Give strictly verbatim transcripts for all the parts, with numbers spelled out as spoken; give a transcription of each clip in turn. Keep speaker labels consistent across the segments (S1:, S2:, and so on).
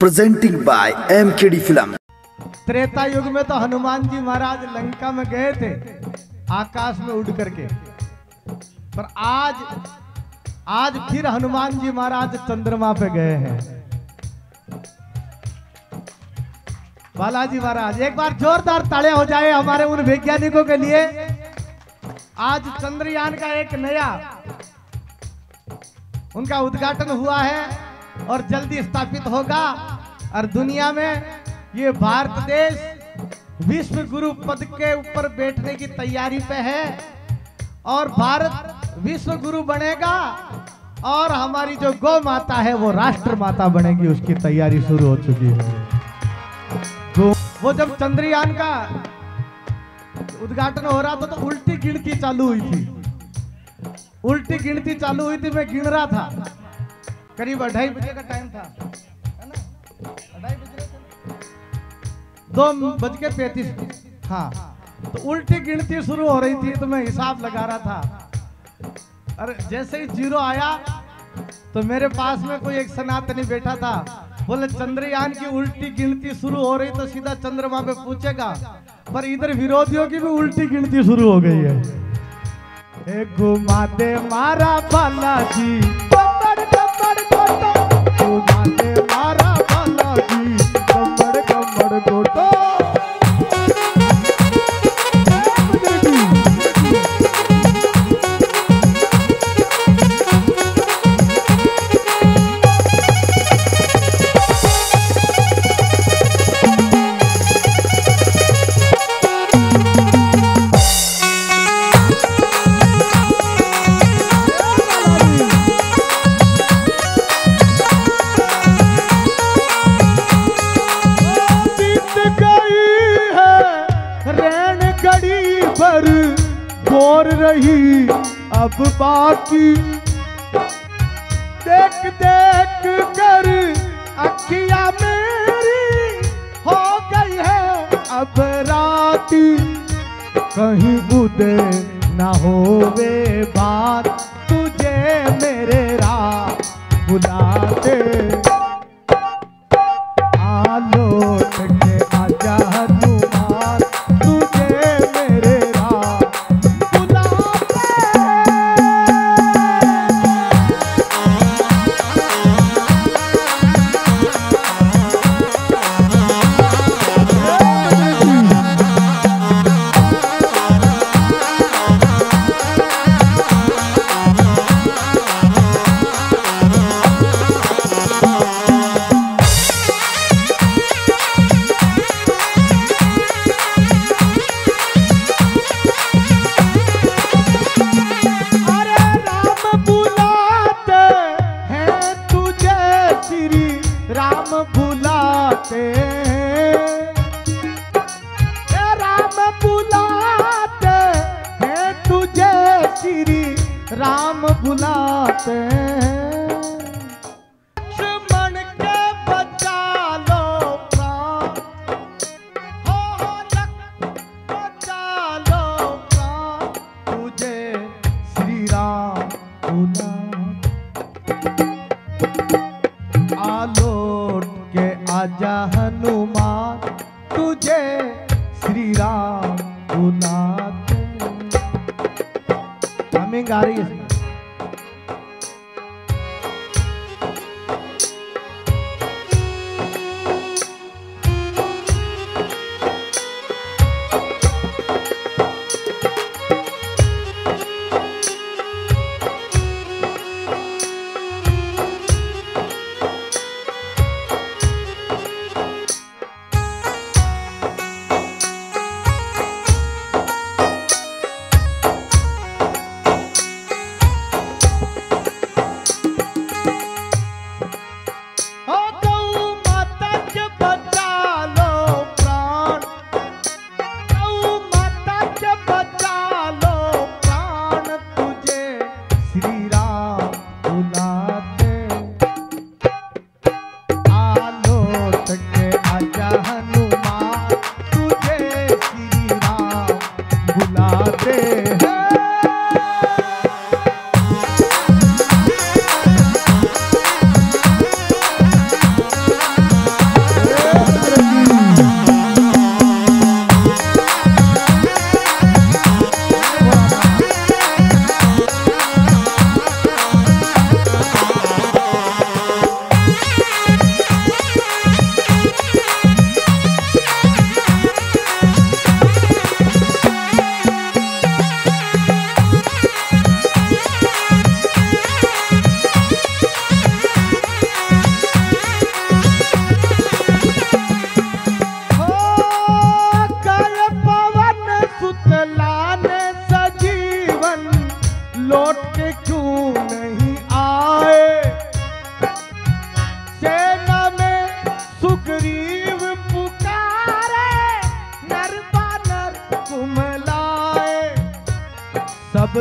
S1: Presenting by M K D film.
S2: त्रेता युग में तो हनुमान जी महाराज लंका में गए थे आकाश में उड़ करके, पर आज आज फिर हनुमान जी महाराज चंद्रमा पे गए हैं। बालाजी महाराज, एक बार जोरदार ताड़े हो जाए हमारे उन वैज्ञानिकों के लिए। आज चंद्रयान का एक नया उनका उद्घाटन हुआ है और जल्दी स्थापित होगा और दुनिया में ये भारत देश विश्व गुरु पद के ऊपर बैठने की तैयारी पे है और भारत विश्व गुरु बनेगा और हमारी जो गौ माता है वो राष्ट्र माता बनेगी, उसकी तैयारी शुरू हो चुकी है। तो वो जब चंद्रयान का उद्घाटन हो रहा था तो उल्टी गिनती चालू हुई थी, उल्टी गिनती चालू हुई थी। मैं गिन रहा था, करीब अढ़ाई बजे का टाइम था, है ना? अढ़ाई बजे दो बज के पैंतीस, हाँ। तो उल्टी गिनती शुरू हो रही थी तो मैं हिसाब लगा रहा था, और जैसे ही जीरो आया तो मेरे पास में कोई एक सनातनी बैठा था, बोले चंद्रयान की उल्टी गिनती शुरू हो रही तो सीधा चंद्रमा पे पूछेगा, पर इधर विरोधियों की भी उल्टी गिनती शुरू हो गई है। ए घुमा दे मारा बालाजी, कमर कमर गोटो, घुमा दे मारा बालाजी, कमर कमर गोटो। गोर रही अब बाकी, देख देख कर अखियां मेरी हो गई है अब राती, कहीं बुदे ना होवे बात तुझे मेरे रात बुलाते, आलोट के आजा हनुमान तुझे मेरे बुलाते हैं, राम बुलाते हैं तुझे, श्री राम बुलाते हैं। लक्ष्मण के बचा लो प्राण, हो हो लक्ष्मण बचा लो प्राण, तुझे श्री राम बुलाते, आलोट के आजा हनुमान तुझे श्री राम बुलाते। हमें गा रही है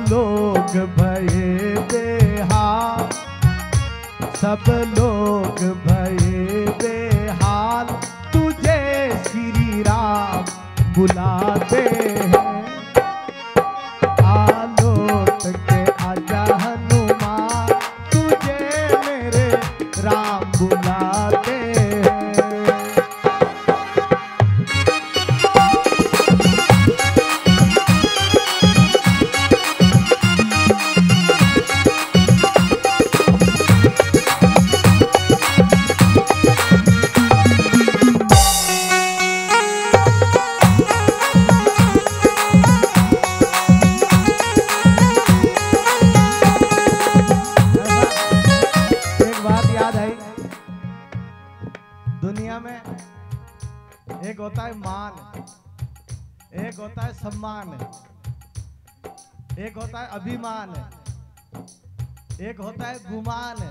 S2: लोग भये बेहाल, सब लोग भये बेहाल, तुझे श्री राम बुलाते हैं। आ लौट के आजा हनुमान, तुझे मेरे राम बुलाते हैं। दुनिया में एक होता है मान, एक होता है सम्मान, एक होता है अभिमान, एक होता है गुमान।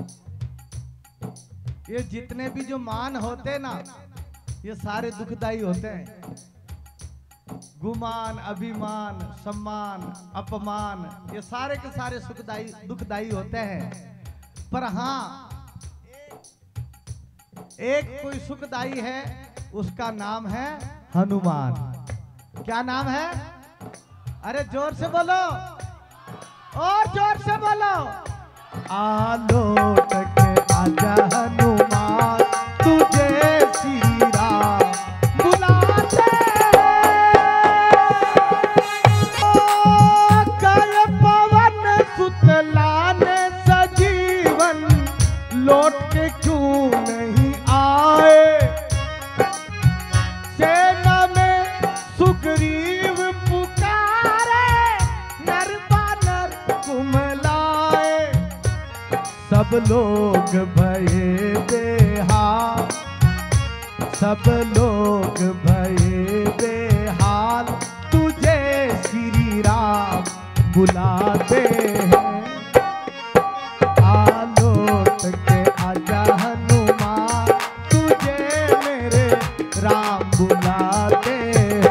S2: ये जितने भी जो मान होते हैं ना, ये सारे दुखदाई होते हैं। गुमान, अभिमान, सम्मान, अपमान, ये सारे के सारे सुखदाई दुखदाई होते हैं। पर हाँ, एक कोई सुखदाई है, उसका नाम है हनुमान। क्या नाम है? अरे जोर से बोलो, और जोर से बोलो। आ लौट के आजा हनुमान, तुझे श्री राम बुलाते हैं। गए पवन सुत लाने सजीवन, लौट के क्यों नहीं आए। सेना में सुग्रीव पुकारे, नर बानर कुमलाए। सब लोग भये बेहाल, सब लोग भये बेहाल, तुझे श्री राम बुलाते हैं। आ लौट के आजा हनुमान, तुझे मेरे राम बुलाते हैं।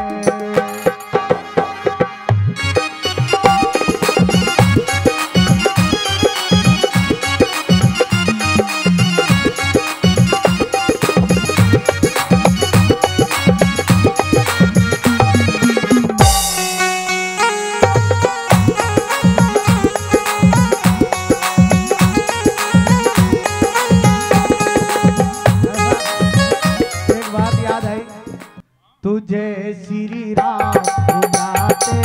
S2: तुझे श्री राम बुलाते,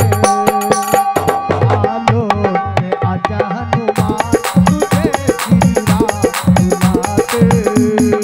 S2: आ लौट के आजा हनुमान, तुझे श्री राम बुलाते।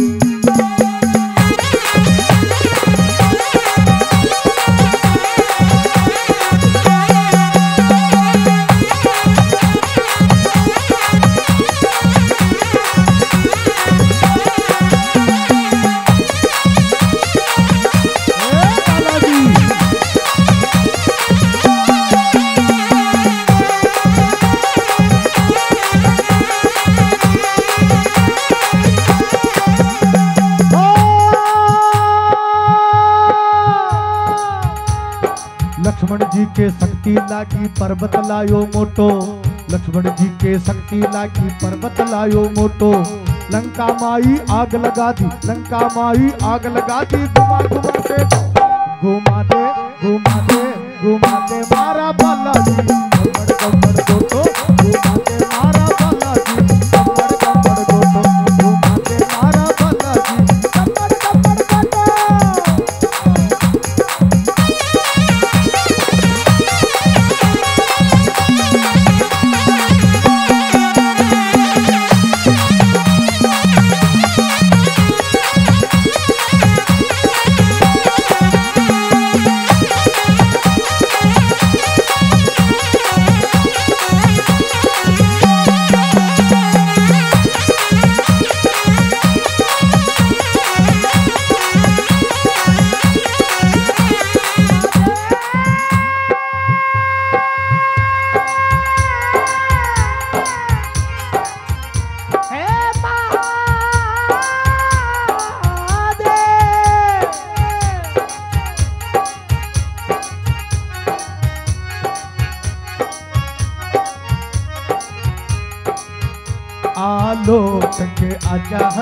S2: लक्ष्मण जी के शक्ति लागी पर्वत लायो मोटो, लक्ष्मण जी के शक्ति लागी पर्वत लायो मोटो। लंका माई आग लगा दी, लंका माई आग लगा दी। घुमा घुमा के घुमा दे, घुमा दे, घुमा दे मारा बालाजी, कमर कमर गोटो, घुमा दे मारा बालाजी, कमर कमर गोटो, घुमा दे मारा बालाजी, कमर कमर गोटो।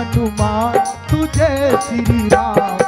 S2: हनुमान तुझे श्री राम